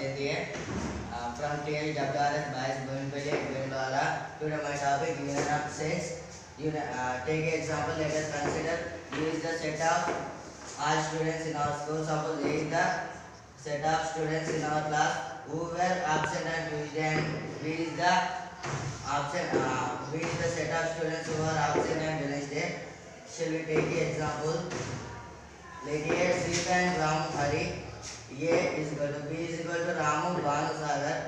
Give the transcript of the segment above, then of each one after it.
10th year from TLWRS Bias Boinpalli Bendwala. Today my topic unit of sense. Take an example. Let us consider here is the set of all students in our school. Suppose A is the set of students in our class who were absent on Tuesday, and B is the B is the set of students who are absent on Wednesday. Shall we take an example? Let here Sri and Ram Hari. A is equal to B is equal to Ramu Bhanu Sagar.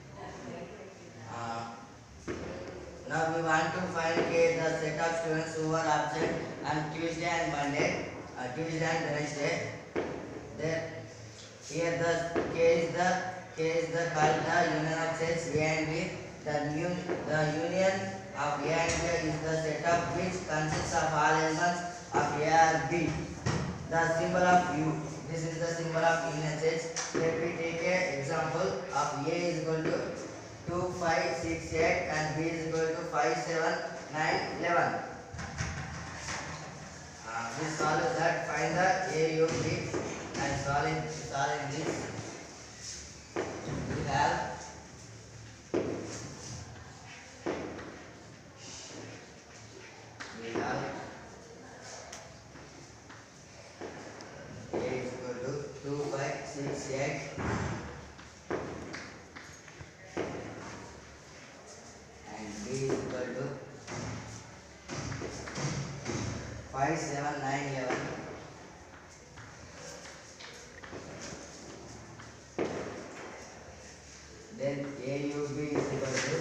Now we want to find the set of students who are absent on Tuesday and Monday, Tuesday and Wednesday. There, here the K is the called the union of sets A and B. The union of A and B is the set of which consists of all elements of A or B. The symbol of U. This is the symbol of union sets. Let me take an example of A is equal to 2, 5, 6, 8 and B is equal to 5, 7, 9, 11. We solve that. Find the A, U, B and solve this. We have A is equal to 2, 5, 6, 8 and B is equal to 5, 7, 9, 11. Then AUB is equal to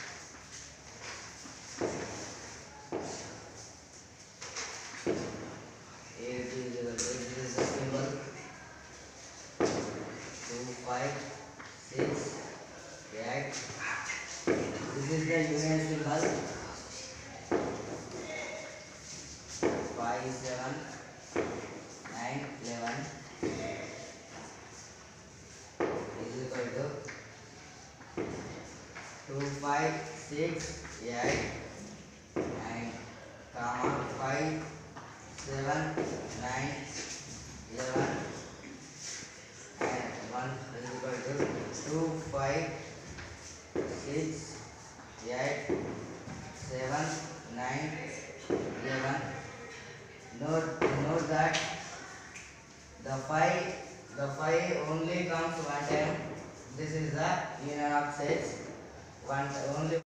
this is the symbol 2, 5, 6, 8. This is the union symbol 5, 7, 9, 11 is equal to 2, 5, 6, 8 and comma 5, 7, 9, 11 and 1 is equal to 2, 5, 6, 8, 7, 9, 11. Note that the 5 only comes one time. This is the union of sets. Only